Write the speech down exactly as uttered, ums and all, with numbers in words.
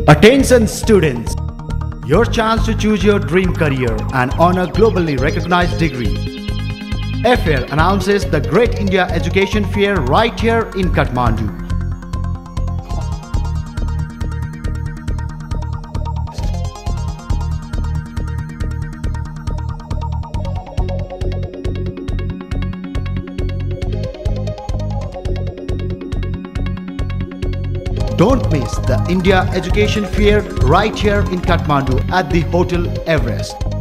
Attention students, your chance to choose your dream career and earn a globally recognized degree. Afair announces the Great India Education Fair right here in Kathmandu. Don't miss the India Education Fair right here in Kathmandu at the Hotel Everest.